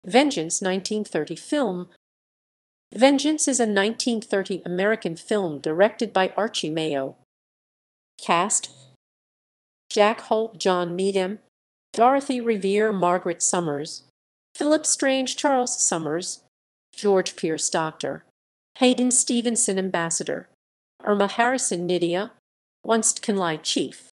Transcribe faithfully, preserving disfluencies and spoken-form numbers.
Vengeance nineteen thirty film. Vengeance is a nineteen thirty American film directed by Archie Mayo. Cast: Jack Holt, John Meadham, Dorothy Revere, Margaret Summers, Philip Strange, Charles Summers, George Pierce, Doctor Hayden Stevenson, Ambassador, Irma Harrison, Nydia, Winston Conley, Chief.